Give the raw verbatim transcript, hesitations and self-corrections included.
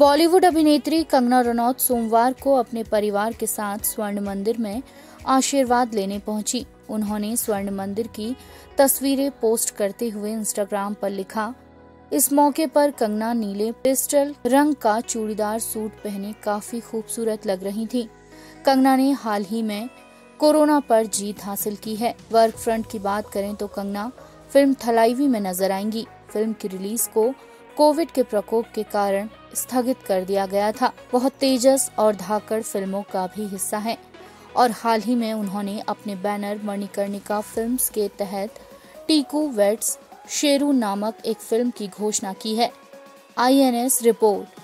बॉलीवुड अभिनेत्री कंगना रनौत सोमवार को अपने परिवार के साथ स्वर्ण मंदिर में आशीर्वाद लेने पहुंची। उन्होंने स्वर्ण मंदिर की तस्वीरें पोस्ट करते हुए इंस्टाग्राम पर लिखा, इस मौके पर कंगना नीले पेस्टल रंग का चूड़ीदार सूट पहने काफी खूबसूरत लग रही थी। कंगना ने हाल ही में कोरोना पर जीत हासिल की है। वर्क फ्रंट की बात करें तो कंगना फिल्म थलाइवी में नजर आएंगी। फिल्म की रिलीज को कोविड के प्रकोप के कारण स्थगित कर दिया गया था। बहुत तेजस और धाकड़ फिल्मों का भी हिस्सा है और हाल ही में उन्होंने अपने बैनर मणिकर्णिका फिल्म्स के तहत टीकू वेड्स शेरू नामक एक फिल्म की घोषणा की है। I N S report.